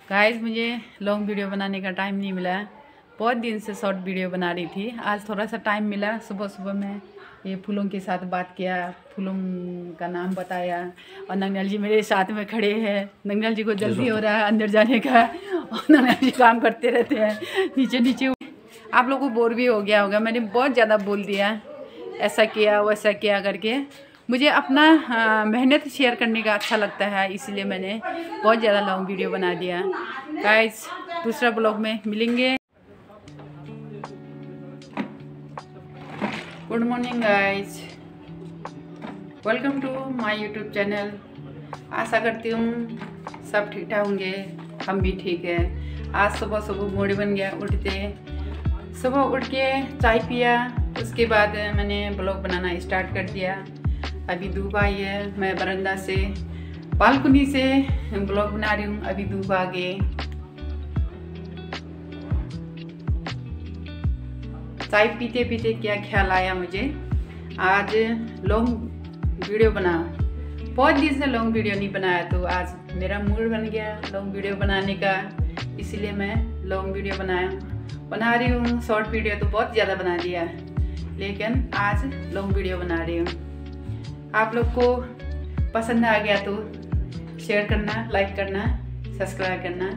Guys मुझे long video बनाने का टाइम नहीं मिला। बहुत दिन से शॉर्ट वीडियो बना रही थी, आज थोड़ा सा टाइम मिला। सुबह सुबह मैं ये फूलों के साथ बात किया, फूलों का नाम बताया और नंगनाल जी मेरे साथ में खड़े हैं। नंगनाल जी को जल्दी हो रहा है अंदर जाने का और नंगनाल जी काम करते रहते हैं नीचे नीचे। आप लोगों को बोर भी हो गया होगा, मैंने बहुत ज़्यादा बोल दिया, ऐसा किया वैसा किया करके। मुझे अपना मेहनत शेयर करने का अच्छा लगता है, इसलिए मैंने बहुत ज़्यादा लॉन्ग वीडियो बना दिया। गाइस दूसरा ब्लॉग में मिलेंगे। Good morning guys, welcome to my YouTube channel. आशा करती हूँ सब ठीक ठाक होंगे, हम भी ठीक है। आज सुबह सुबह मूड बन गया, सुबह उठ के चाय पिया, उसके बाद मैंने ब्लॉग बनाना स्टार्ट कर दिया। अभी धूप आई है, मैं बरामदा से बालकनी से ब्लॉग बना रही हूँ। अभी धूप आ गए, चाय पीते पीते क्या ख्याल आया मुझे, आज लॉन्ग वीडियो बना। बहुत दिन से लॉन्ग वीडियो नहीं बनाया, तो आज मेरा मूड बन गया लॉन्ग वीडियो बनाने का, इसलिए मैं लॉन्ग वीडियो बना रही हूँ। शॉर्ट वीडियो तो बहुत ज़्यादा बना दिया, लेकिन आज लॉन्ग वीडियो बना रही हूँ। आप लोग को पसंद आ गया तो शेयर करना, लाइक करना, सब्सक्राइब करना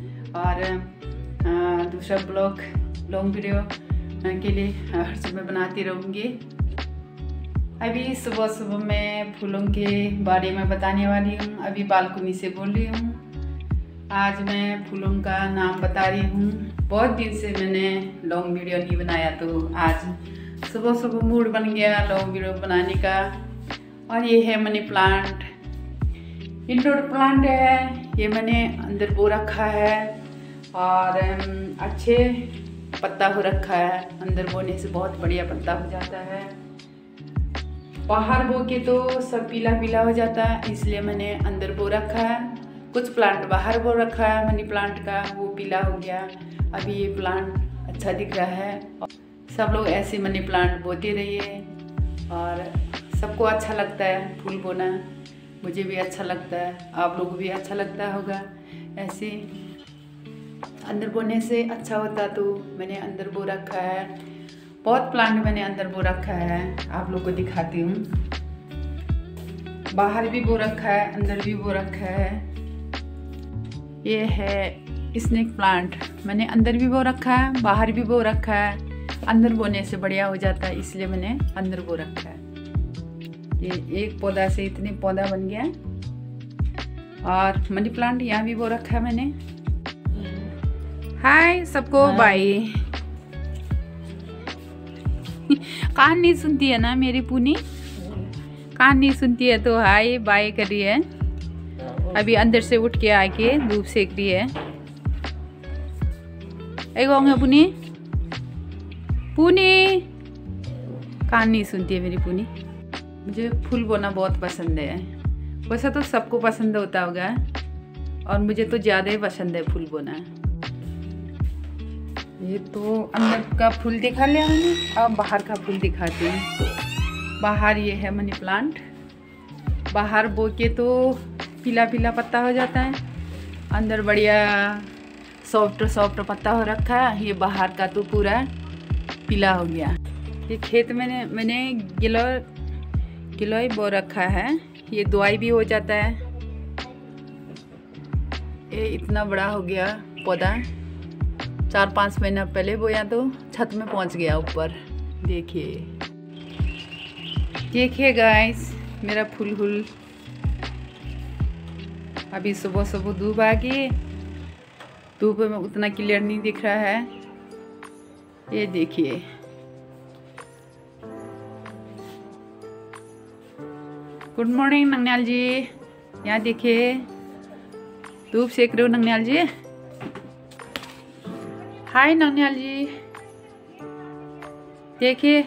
और दूसरा ब्लॉग लॉन्ग वीडियो के लिए हर समय बनाती रहूँगी। अभी सुबह सुबह मैं फूलों के बारे में बताने वाली हूँ। अभी बालकनी से बोल रही हूँ। आज मैं फूलों का नाम बता रही हूँ। बहुत दिन से मैंने लॉन्ग वीडियो नहीं बनाया, तो आज सुबह सुबह मूड बन गया लॉन्ग वीडियो बनाने का। और ये है मनी प्लांट, इंडोर प्लांट है, ये मैंने अंदर बो रखा है और अच्छे पत्ता हो रखा है। अंदर बोने से बहुत बढ़िया पत्ता हो जाता है, बाहर बो के तो सब पीला पीला हो जाता है, इसलिए मैंने अंदर बो रखा है। कुछ प्लांट बाहर बो रखा है मनी प्लांट का, वो पीला हो गया। अभी ये प्लांट अच्छा दिख रहा है। सब लोग ऐसे मनी प्लांट बोते रहिए और सबको अच्छा लगता है फूल बोना, मुझे भी अच्छा लगता है, आप लोगों को भी अच्छा लगता होगा। ऐसे अंदर बोने से अच्छा होता, तो मैंने अंदर बो रखा है। बहुत प्लांट मैंने अंदर बो रखा है, आप लोग को दिखाती हूँ। बाहर भी बो रखा है, अंदर भी बो रखा है। ये है स्नेक प्लांट, मैंने अंदर भी बो रखा है, बाहर भी बो रखा है। अंदर बोने से बढ़िया हो जाता है, इसलिए मैंने अंदर बो रखा है। ये एक पौधा से इतने पौधा बन गया। और मनी प्लांट यहाँ भी बो रखा है मैंने। हाय सबको, बाय। कान नहीं सुनती है ना मेरी पूनी, कान नहीं सुनती है तो हाय बाय कर रही है। अभी अंदर से उठ के आके धूप सेक रही है। पुनी पूनी, कान नहीं सुनती है मेरी पूनी। मुझे फूल बोना बहुत पसंद है, वैसा तो सबको पसंद होता होगा, और मुझे तो ज़्यादा ही पसंद है फूल बोना। ये तो अंदर का फूल दिखा लिया मैंने, अब बाहर का फूल दिखाती हूँ। बाहर ये है मनी प्लांट, बाहर बो के तो पीला पीला पत्ता हो जाता है, अंदर बढ़िया सॉफ्ट सॉफ्ट पत्ता हो रखा है। ये बाहर का तो पूरा पीला हो गया। ये खेत में मैंने गिलोय बो रखा है, ये दवाई भी हो जाता है। ये इतना बड़ा हो गया पौधा, 4-5 महीना पहले बोया तो छत में पहुंच गया ऊपर। देखिए गाइस मेरा फूल। अभी सुबह सुबह धूप आ गई, धूप में उतना क्लियर नहीं दिख रहा है। ये देखिए, गुड मॉर्निंग नंगनाल जी। यहाँ देखिए धूप सेक रहे हो नंगनाल जी। हाय नंगनाल जी, देखिए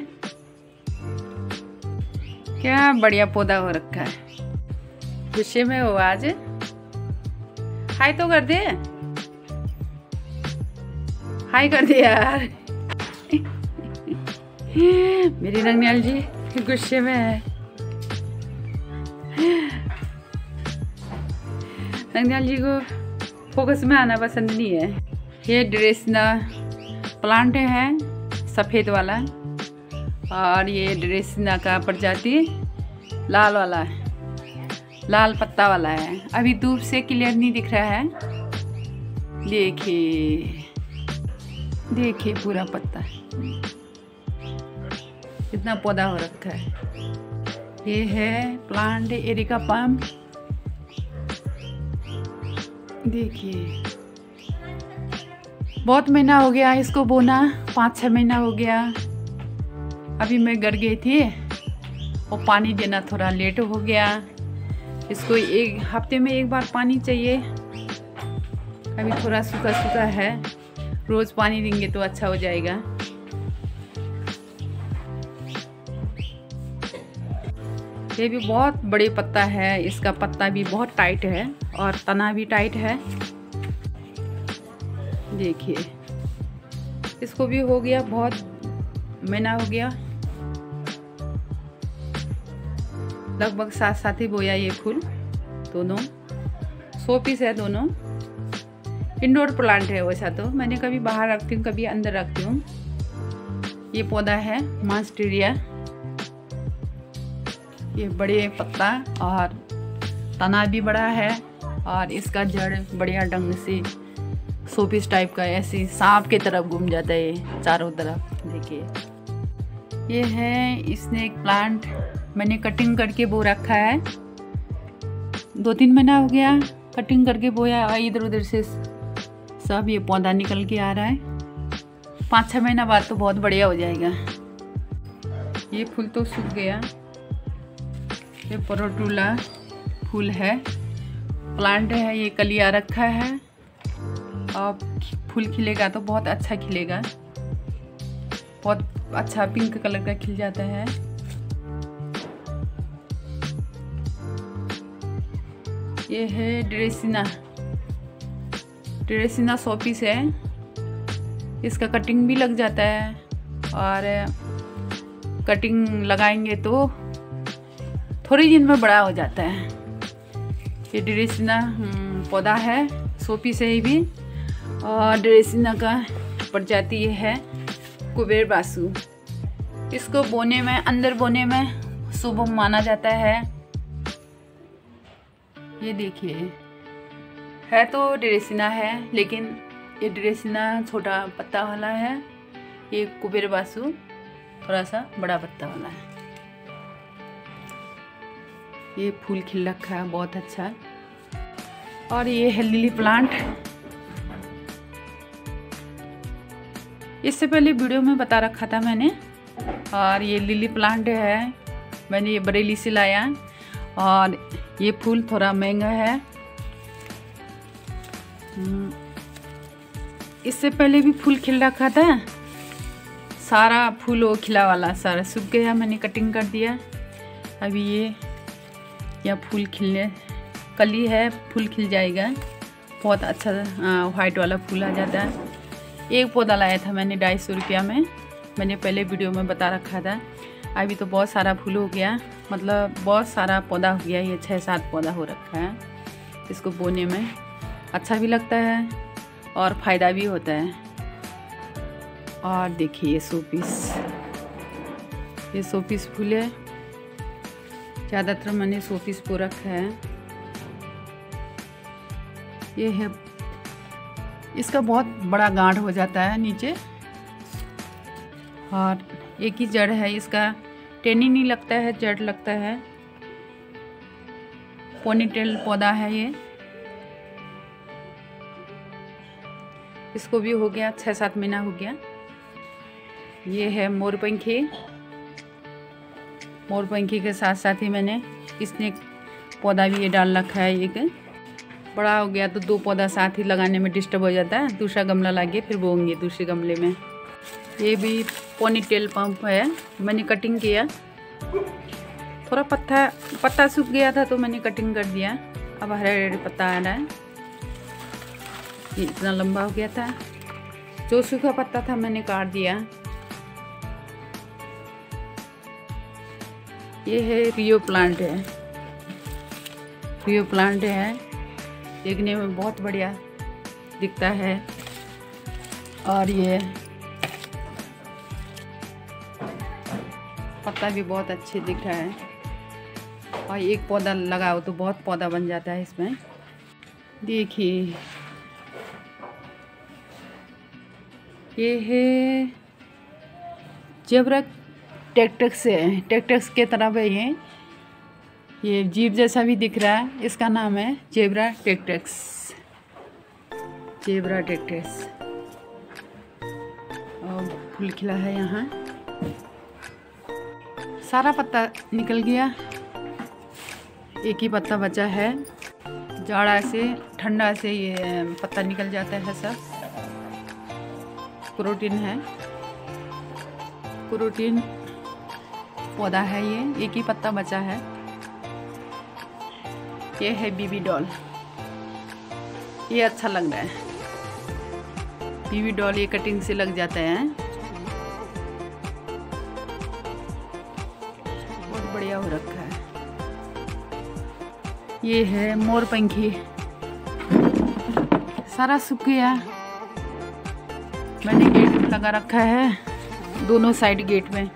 क्या बढ़िया पौधा हो रखा है। गुस्से में हो आज, हाय तो कर दे, हाय कर दे यार। मेरी नंगनाल जी गुस्से में है। नंगनाल जी को फोकस में आना पसंद नहीं है। ये ड्रेसिना प्लांट है सफ़ेद वाला, और ये ड्रेसिना का प्रजाति लाल वाला है, लाल पत्ता वाला है। अभी दूर से क्लियर नहीं दिख रहा है। देखिए देखिए पूरा पत्ता, कितना पौधा हो रखा है। ये है प्लांट एरिका पाम। देखिए बहुत महीना हो गया इसको बोना, 5-6 महीना हो गया। अभी मैं घर गई थी और पानी देना थोड़ा लेट हो गया। इसको एक हफ्ते में एक बार पानी चाहिए। अभी थोड़ा सूखा सूखा है, रोज़ पानी देंगे तो अच्छा हो जाएगा। ये भी बहुत बड़े पत्ता है, इसका पत्ता भी बहुत टाइट है और तना भी टाइट है। देखिए इसको भी हो गया बहुत महीना हो गया, लगभग साथ ही बोया ये फूल। दोनों 100 पीस है, दोनों इंडोर प्लांट है। वैसा तो मैंने कभी बाहर रखती हूँ, कभी अंदर रखती हूँ। ये पौधा है मॉन्स्टेरिया। ये बड़े पत्ता और तना भी बड़ा है, और इसका जड़ बढ़िया ढंग से 100 पीस टाइप का ऐसे सांप की तरफ घूम जाता है चारों तरफ। देखिए ये है स्नेक प्लांट, मैंने कटिंग करके बो रखा है। 2-3 महीना हो गया कटिंग करके बोया, इधर उधर से सब ये पौधा निकल के आ रहा है। 5-6 महीना बाद तो बहुत बढ़िया हो जाएगा। ये फूल तो सूख गया। ये परोटूला फूल है, प्लांट है, ये कलिया रखा है। अब फूल खिलेगा तो बहुत अच्छा खिलेगा, बहुत अच्छा पिंक कलर का खिल जाता है। ये है ड्रेसिना 100 पीस है। इसका कटिंग भी लग जाता है, और कटिंग लगाएंगे तो थोड़ी दिन में बड़ा हो जाता है। ये ड्रेसिना पौधा है, 100 पीस है ये भी। और ड्रेसिना का प्रजाति ये है कुबेर बासु। इसको बोने में, अंदर बोने में शुभ माना जाता है। ये देखिए है तो ड्रेसिना है, लेकिन ये ड्रेसिना छोटा पत्ता वाला है। ये कुबेर बासु थोड़ा सा बड़ा पत्ता वाला है। ये फूल खिल रखा है बहुत अच्छा। और ये है लिली प्लांट। इससे पहले वीडियो में बता रखा था मैंने। और ये लिली प्लांट है, मैंने ये बरेली से लाया। और ये फूल थोड़ा महंगा है। इससे पहले भी फूल खिल रखा था, सारा फूल वो खिला वाला सारा सूख गया, मैंने कटिंग कर दिया। अभी ये या फूल खिलने कली है, फूल खिल जाएगा, बहुत अच्छा वाइट वाला फूल आ जाता है। एक पौधा लाया था मैंने 250 रुपया में, मैंने पहले वीडियो में बता रखा था। अभी तो बहुत सारा फूल हो गया, मतलब बहुत सारा पौधा हो गया। ये 6-7 पौधा हो रखा है। इसको बोने में अच्छा भी लगता है और फ़ायदा भी होता है। और देखिए ये 100 पीस फूल है। ज़्यादातर मैंने 100 पीस बो रखा है। ये है, इसका बहुत बड़ा गांठ हो जाता है नीचे, और एक ही जड़ है। इसका टेनी नहीं लगता है, जड़ लगता है। पोनीटेल पौधा है ये। इसको भी हो गया 6-7 महीना हो गया। ये है मोरपंखी। मोरपंखी के साथ साथ ही मैंने इसने पौधा भी ये डाल रखा है। एक बड़ा हो गया तो 2 पौधा साथ ही लगाने में डिस्टर्ब हो जाता है। दूसरा गमला लाके फिर बोएंगे दूसरे गमले में। ये भी पोनीटेल पंप है, मैंने कटिंग किया। थोड़ा पत्ता सूख गया था तो मैंने कटिंग कर दिया। अब हरे हरे पत्ता आ रहा है। ये इतना लंबा हो गया था, जो सूखा पत्ता था मैंने काट दिया। ये है रियो प्लांट है। देखने में बहुत बढ़िया दिखता है। और ये पत्ता भी बहुत अच्छे दिख रहा है। और एक पौधा लगाओ तो बहुत पौधा बन जाता है इसमें। देखिए ये है जेब्रा टेक्टस है, टेक्टस के तरफ है ये जीप जैसा भी दिख रहा है। इसका नाम है जेब्रा टेक्टस, जेब्रा टेक्टस। और फूल खिला है यहाँ। सारा पत्ता निकल गया, एक ही पत्ता बचा है। जाड़ा से ठंडा से ये पत्ता निकल जाता है सब। प्रोटीन है, प्रोटीन पौधा है ये। एक ही पत्ता बचा है। ये है बीबी डॉल। ये अच्छा लग रहा है बीबी डॉल। ये कटिंग से लग जाते हैं, बहुत बढ़िया हो रखा है। ये है मोर पंखी, सारा सूख गया। मैंने गेट लगा रखा है दोनों साइड गेट में।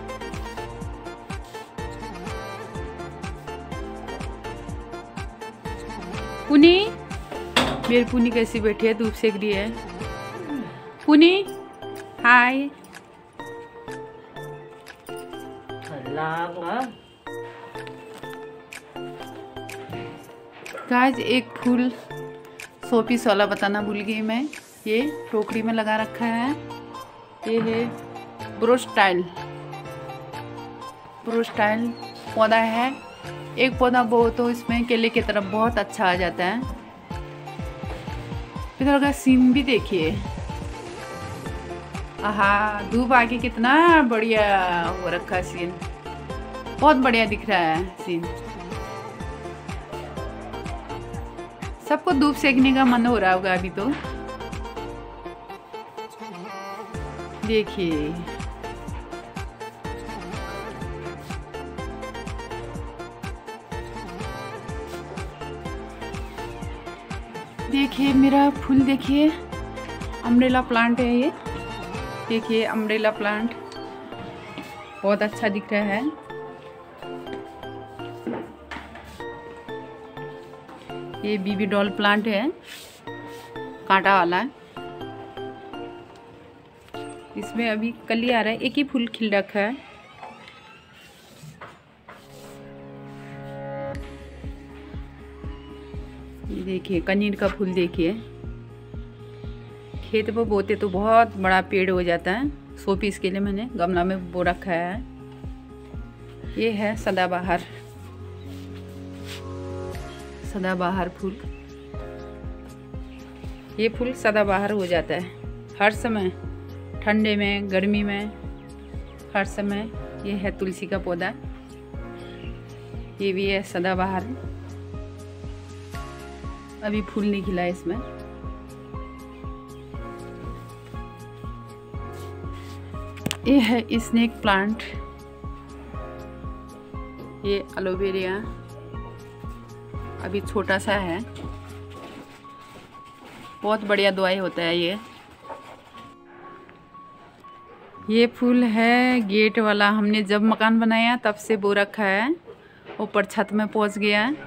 पुनी, मेरी पुनी कैसी बैठी है, धूप सेक रही है। पुनी हाय। गाइस एक फूल शोपीस वाला बताना भूल गई मैं। ये टोकरी में लगा रखा है। ये है ब्रोस्टाइल, ब्रोस्टाइल पौधा है। एक पौधा बो तो इसमें केले की तरफ बहुत अच्छा आ जाता है। इधर का सीन भी देखिए, आहा धूप आके कितना बढ़िया हो रखा है सीन, बहुत बढ़िया दिख रहा है सीन। सबको धूप सेकने का मन हो रहा होगा अभी तो। देखिए देखिए मेरा फूल, देखिए अम्ब्रेला प्लांट है ये। देखिए अम्ब्रेला प्लांट बहुत अच्छा दिख रहा है। ये बीबी डॉल प्लांट है, कांटा वाला। इसमें अभी कली आ रहा है, एक ही फूल खिल रखा है। ये देखिए कनीर का फूल, देखिए खेत पर बोते तो बहुत बड़ा पेड़ हो जाता है। शो पीस के लिए मैंने गमला में बो रखा है। ये है सदाबहार, सदाबहार फूल। ये फूल सदाबहार हो जाता है हर समय, ठंडे में गर्मी में हर समय। ये है तुलसी का पौधा, ये भी है सदाबहार। अभी फूल नहीं खिला है इसमें। ये है स्नेक प्लांट, ये एलोवेरा अभी छोटा सा है, बहुत बढ़िया दवाई होता है ये। ये फूल है गेट वाला, हमने जब मकान बनाया तब से बो रखा है, ऊपर छत में पहुंच गया है।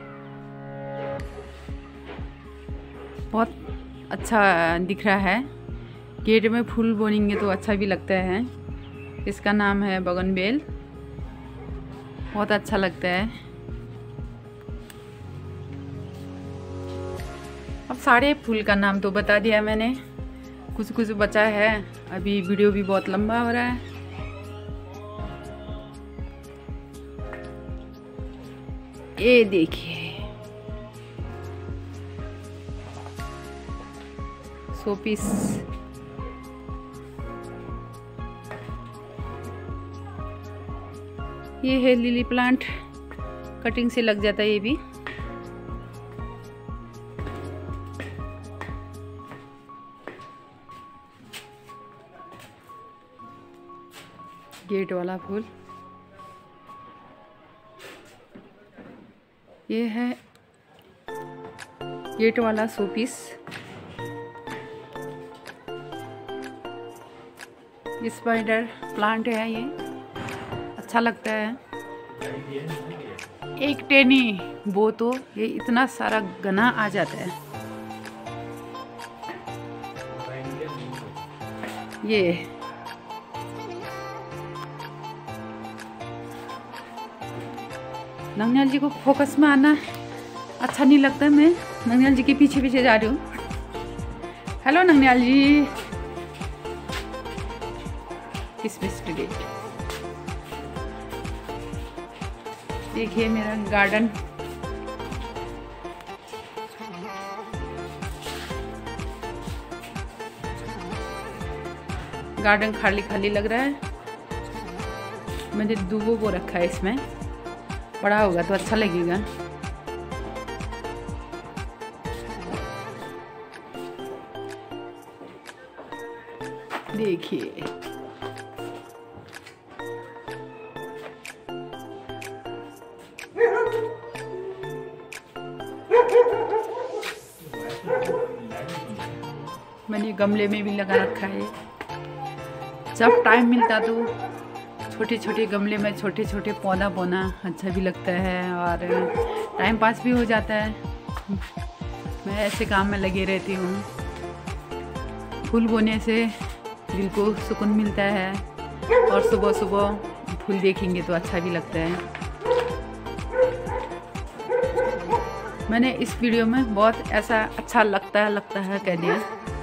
बहुत अच्छा दिख रहा है। गेट में फूल बोनेंगे तो अच्छा भी लगता है। इसका नाम है बगनवेल, बहुत अच्छा लगता है। अब सारे फूल का नाम तो बता दिया मैंने, कुछ कुछ बचा है। अभी वीडियो भी बहुत लंबा हो रहा है। ये देखिए शोपीस, ये है लिली प्लांट, कटिंग से लग जाता है ये भी। गेट वाला फूल, ये है गेट वाला शोपीस। स्पाइडर प्लांट है, ये अच्छा लगता है। एक टेनी वो तो ये इतना सारा घना आ जाता है। ये नंगनाल जी को फोकस में आना अच्छा नहीं लगता। मैं नंगनाल जी के पीछे पीछे जा रही हूँ। हेलो नंगनाल जी। देखिए मेरा गार्डन। गार्डन खाली खाली लग रहा है। मैंने दूबों को रखा है इसमें, बड़ा होगा तो अच्छा लगेगा। देखिए मैंने गमले में भी लगा रखा है। जब टाइम मिलता तो छोटे छोटे गमले में छोटे छोटे पौधा बोना अच्छा भी लगता है और टाइम पास भी हो जाता है। मैं ऐसे काम में लगी रहती हूँ। फूल बोने से दिल को सुकून मिलता है और सुबह सुबह फूल देखेंगे तो अच्छा भी लगता है। मैंने इस वीडियो में बहुत ऐसा अच्छा लगता है कह दिया।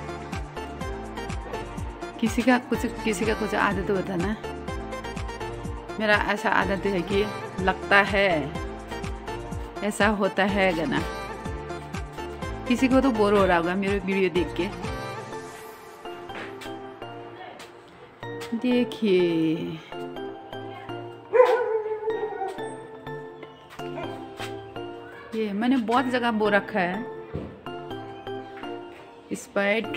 किसी का कुछ आदत होता है ना, मेरा ऐसा आदत है कि लगता है, ऐसा होता है गाना। किसी को तो बोर हो रहा होगा मेरे वीडियो देख के। देखिए ये मैंने बहुत जगह बो रखा है। स्पाइडर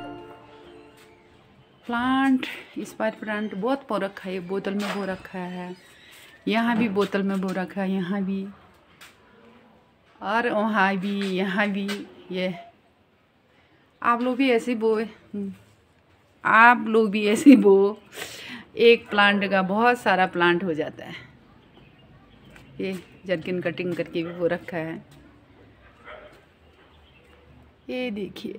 प्लांट बहुत बो रखा है। बोतल में बो रखा है, यहाँ भी बोतल में बो रखा है, यहाँ भी और वहाँ भी, यहाँ भी। ये आप लोग भी ऐसे बो, आप लोग भी ऐसे बो। एक प्लांट का बहुत सारा प्लांट हो जाता है। ये जर्किन कटिंग करके भी बो रखा है। ये देखिए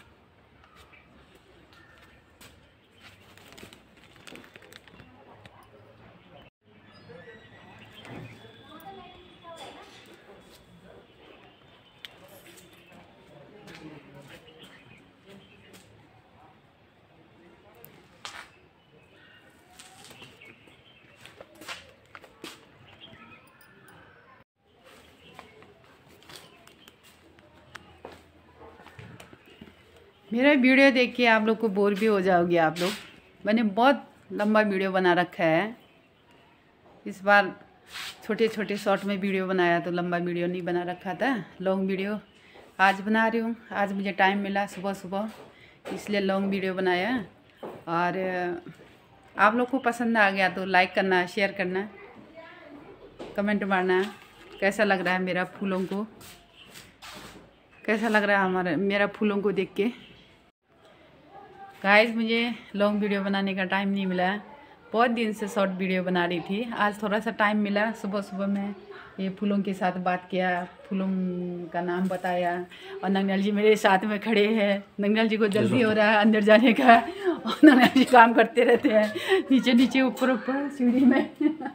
मेरा वीडियो देख के आप लोग को बोर भी हो जाओगे आप लोग। मैंने बहुत लंबा वीडियो बना रखा है। इस बार छोटे छोटे शॉर्ट में वीडियो बनाया, तो लंबा वीडियो नहीं बना रखा था। लॉन्ग वीडियो आज बना रही हूँ। आज मुझे टाइम मिला सुबह सुबह, इसलिए लॉन्ग वीडियो बनाया। और आप लोग को पसंद आ गया तो लाइक करना, शेयर करना, कमेंट मारना। कैसा लग रहा है मेरा फूलों को, कैसा लग रहा है मेरा फूलों को देख के। गाइस मुझे लॉन्ग वीडियो बनाने का टाइम नहीं मिला। बहुत दिन से शॉर्ट वीडियो बना रही थी। आज थोड़ा सा टाइम मिला। सुबह सुबह मैं ये फूलों के साथ बात किया, फूलों का नाम बताया। और नंगनाल जी मेरे साथ में खड़े हैं। नंगनाल जी को जल्दी हो रहा है अंदर जाने का, और नंगनाल जी काम करते रहते हैं नीचे नीचे ऊपर ऊपर सीढ़ी में।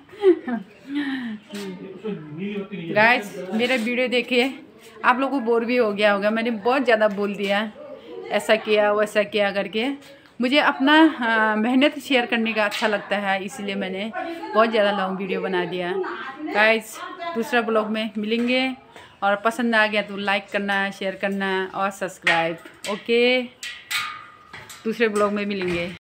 गाइस मेरा वीडियो देखिए, आप लोगों को बोर भी हो गया होगा। मैंने बहुत ज़्यादा बोल दिया, ऐसा किया वैसा किया करके। मुझे अपना मेहनत शेयर करने का अच्छा लगता है, इसलिए मैंने बहुत ज़्यादा लॉन्ग वीडियो बना दिया। गाइस दूसरा ब्लॉग में मिलेंगे, और पसंद आ गया तो लाइक करना, शेयर करना और सब्सक्राइब। ओके, दूसरे ब्लॉग में मिलेंगे।